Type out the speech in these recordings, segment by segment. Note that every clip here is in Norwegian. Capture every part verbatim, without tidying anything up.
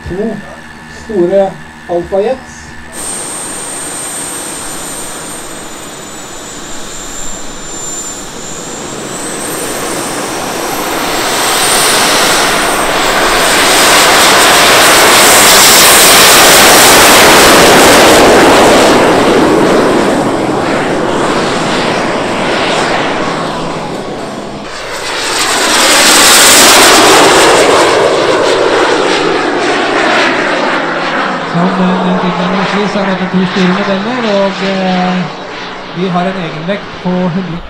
to store Alfa Jets. Så er det to store modeller, og eh, vi har en egenvekt på hundre.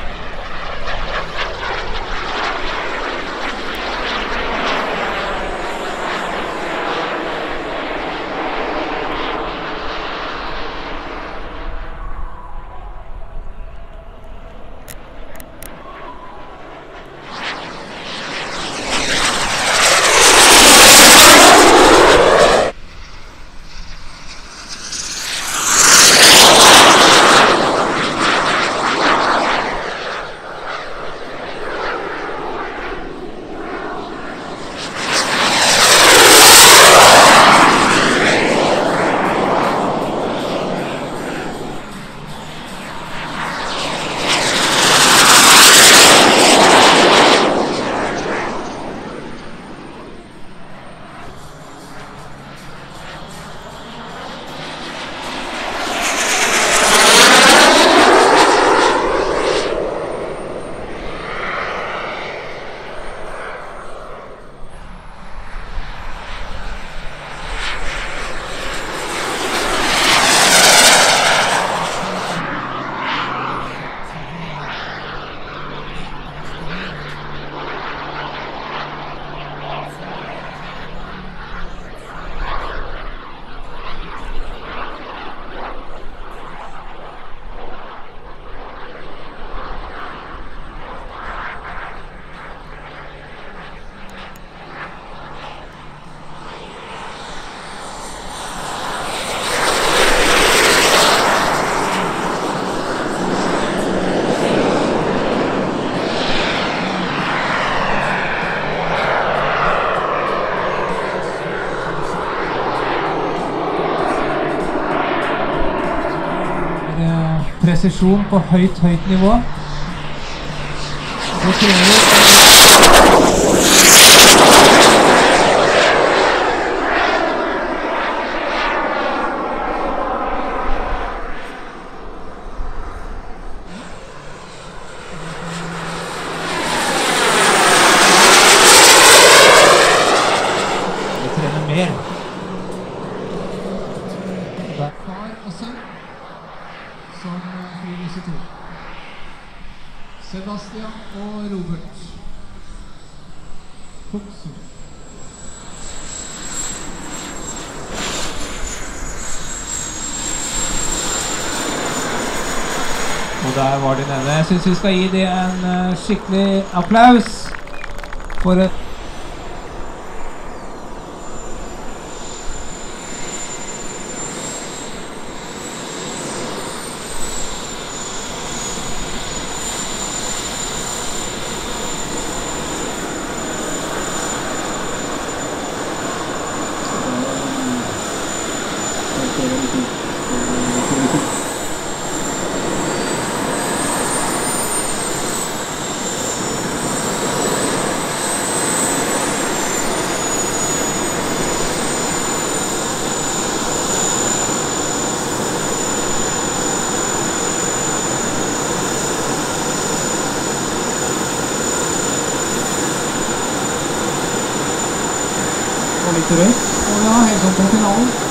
Presisjon på høyt, høyt nivå. Det krever Vi trener mer. Far og sønn som vi viser til. Sebastian og Robert Foksen. Og der var de nede. Jeg synes vi skal gi dem en skikkelig applaus for et litt røyk. Og ja, helt sånn på finalen.